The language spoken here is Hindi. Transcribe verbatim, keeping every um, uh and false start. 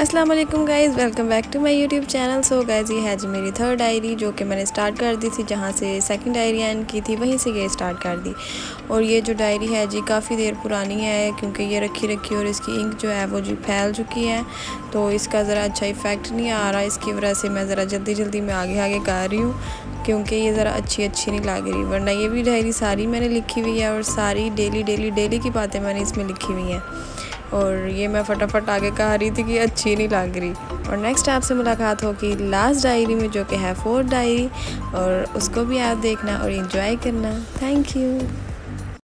अस्सलाम वालेकुम guys, welcome back to my YouTube channel. So guys, ये है जी मेरी थर्ड डायरी जो कि मैंने स्टार्ट कर दी थी। जहाँ से सेकंड डायरी एंड की थी वहीं से ये स्टार्ट कर दी। और ये जो डायरी है जी काफ़ी देर पुरानी है, क्योंकि ये रखी रखी और इसकी इंक जो है वो जी फैल चुकी है, तो इसका ज़रा अच्छा इफ़ेक्ट नहीं आ रहा। इसकी वजह से मैं ज़रा जल्दी जल्दी में आगे आगे कर रही हूँ, क्योंकि ये ज़रा अच्छी अच्छी नहीं लग रही। वरना ये भी डायरी सारी मैंने लिखी हुई है और सारी डेली डेली डेली की बातें मैंने इसमें लिखी हुई हैं। और ये मैं फटाफट आगे कह रही थी कि अच्छी नहीं लग रही। और नेक्स्ट आपसे मुलाकात होगी लास्ट डायरी में, जो कि है फोर्थ डायरी, और उसको भी आप देखना और एंजॉय करना। Thank you.